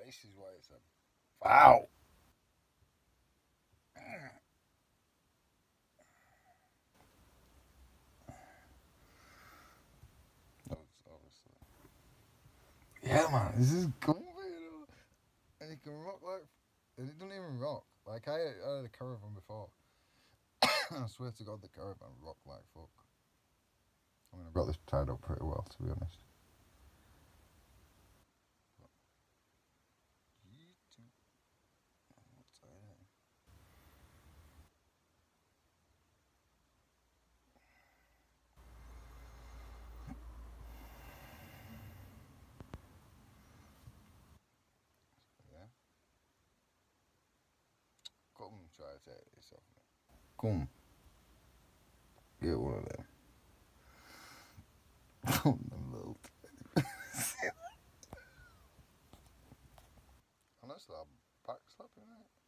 This is why it's a foul. Obviously. Yeah, man, this is comfy, you know? And it can rock like. And it doesn't even rock. Like, I had a caravan before. I swear to God, the caravan rocked like fuck. I mean, I've got this tied up pretty well, to be honest. Yeah. Come try to take this off me. Come. Get one of them. Them little. Honestly, I'm back slapping it.